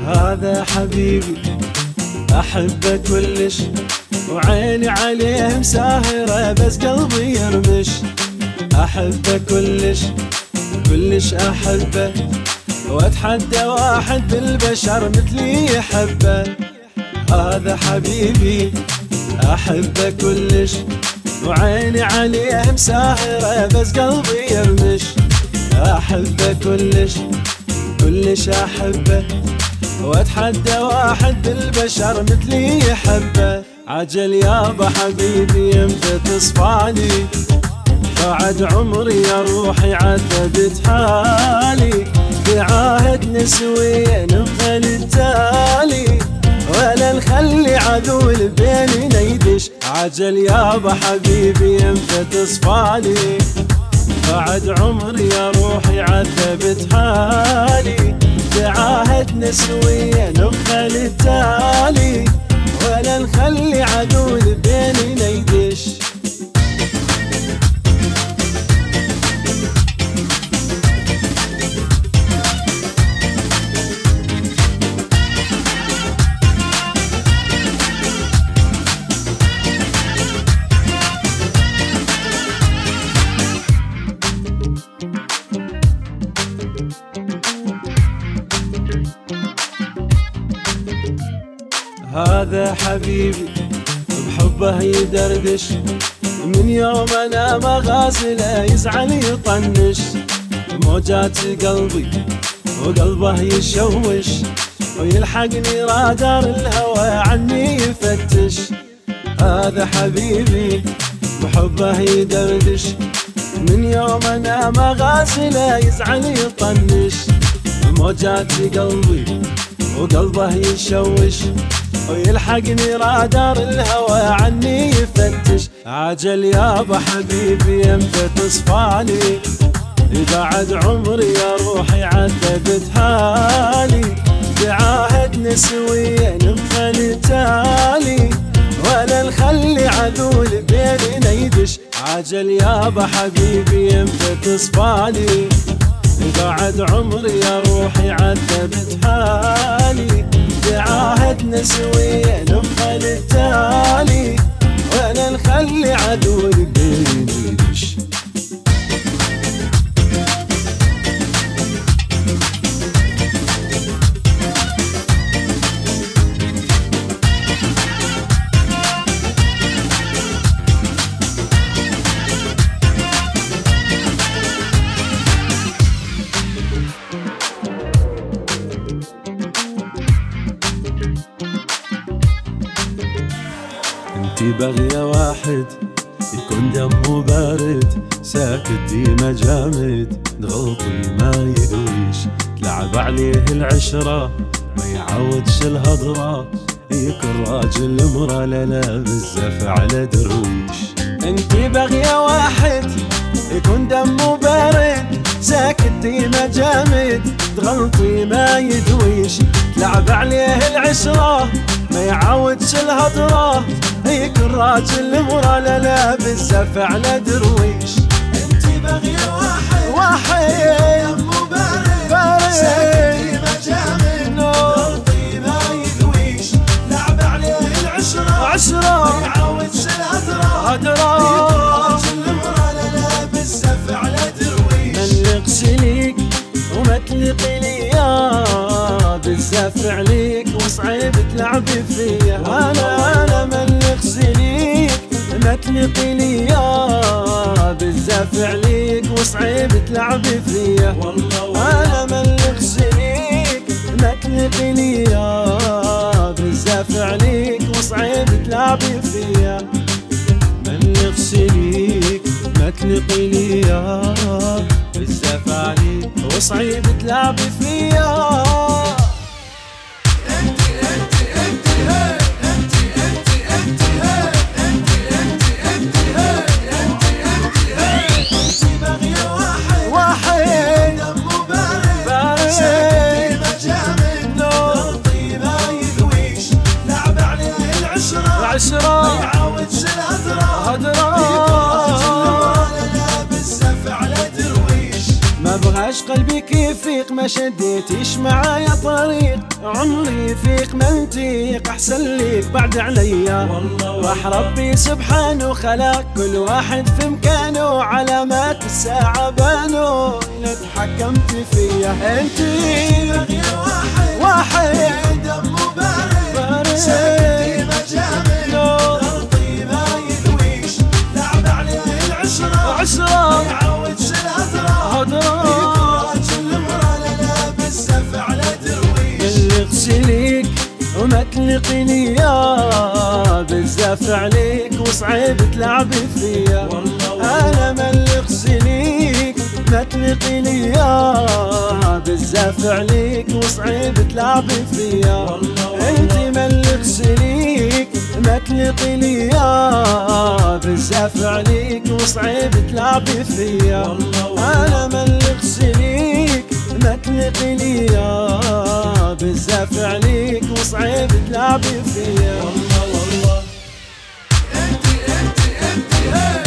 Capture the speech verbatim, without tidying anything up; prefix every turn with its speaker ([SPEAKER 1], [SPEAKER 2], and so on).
[SPEAKER 1] هذا حبيبي أحبه كلش، وعيني عليه مساهرة بس قلبي يرمش. أحبه كلش كلش أحبه، وأتحدى واحد بالبشر مثلي يحبه. هذا حبيبي أحبه كلش، وعيني عليه مساهرة بس قلبي يرمش. أحبه كلش كلش أحبه، وأتحدى واحد بالبشر مثلي يحبه. عجل يابا حبيبي امتى تصفالي، بعد عمري يا روحي عذبت حالي. بعهد نسويا نبقى التالي، ولا نخلي عدول بيننا يدش. عجل يابا حبيبي امتى تصفالي، بعد عمري يا روحي عذبت حالي. بعهد نسويا نبقى التالي، ولا نخلي عدول بيننا يدش. هذا حبيبي بحبه يدردش، من يوم انا ما غازله يزعل يطنش. موجات قلبي وقلبه يشوش، ويلحقني رادار الهوى عني يفتش. هذا حبيبي بحبه يدردش، من يوم انا ما غازله يزعل يطنش. موجات قلبي وقلبه يشوش، ويلحقني رادار الهوى عني يفتش. عجل يابا حبيبي امتى تصفالي، بعد عمري يا روحي عذبت حالي. بعهد نسويا نبقى التالي، ولا نخلي عدول بيننا يدش. عجل يابا حبيبي امتى تصفالي، بعد عمري يا روحي عذبت حالي. بعهد نسويا نبقى التالي، ولا نخلي عدو بيننا يدش. انتي باغية واحد يكون دمه بارد، ساكت ديما جامد، تغلطي ما يدويش. تلعب عليه العشرة ما يعودش الهضرة، يكون راجل مرة لا لا بالزف على درويش. انتي باغية واحد يكون دمه بارد، ساكت ديما جامد، تغلطي ما يدويش. تلعب عليه العشرة ما يعودش الهضرة، يكون راجل مرة لا لا بالزف على درويش.
[SPEAKER 2] انتي باغية واحد
[SPEAKER 1] واحد
[SPEAKER 2] دمه بارد
[SPEAKER 1] بارد،
[SPEAKER 2] ساكت ديما جامد، تغلطي ما يدويش. لعب عليه العشرة
[SPEAKER 1] عشرة
[SPEAKER 2] ما يعودش الهدرة،
[SPEAKER 1] هدرة،
[SPEAKER 2] يكون راجل مرة لا لا بالزف على درويش.
[SPEAKER 1] ملقش ليك وما تلقي ليا، بالزف عليك وصعيب تلعبي فيا. انا انا ملقش ليك ما تلقي ليا، بالزف عليك وصعيب تلعبي فيا.
[SPEAKER 2] والله
[SPEAKER 1] انا ملقش ليك ما تلقي ليا، بالزف عليك وصعيب تلعبي فيا. ملقش ليك ما تلقي ليا، بالزف عليك وصعيب تلعبي فيا. عشرة
[SPEAKER 2] ما يعودش الهدرة،
[SPEAKER 1] هدرة،
[SPEAKER 2] يكون راجل مرة لا لا بالزف على درويش.
[SPEAKER 1] ما بغاش قلبك يفيق ما شديتيش معايا طريق، عمري يفيق منتيق احسن ليك بعد عليا. راح ربي سبحانه خلق كل واحد في مكانه، علامات الساعة بانوا نتحكمت فيا. انتي
[SPEAKER 2] غير واحد
[SPEAKER 1] واحد
[SPEAKER 2] دمه بارد سكتي مجامل غلطي ما يذويش، لعب عليه العشرة
[SPEAKER 1] عشرة
[SPEAKER 2] يعودش الهدرة يكراج المرة لنا بالسفع لا ترويش.
[SPEAKER 1] اللي اغسليك وما تلقيني يا بزاف عليك وصعيب تلعبي فيا. انا ما اللي اغسليك ما تلقيني يا بزاف عليك وصعيب تلعبي فيا. انتي ما اللي اغسليك ما تلقيني يا بزاف عليك وصعيب تلعبي فيا. انا ما اللي اغسليك ما تلقيني يا بزاف عليك وصعيب تلعبي فيا.
[SPEAKER 2] والله والله انتي انتي انتي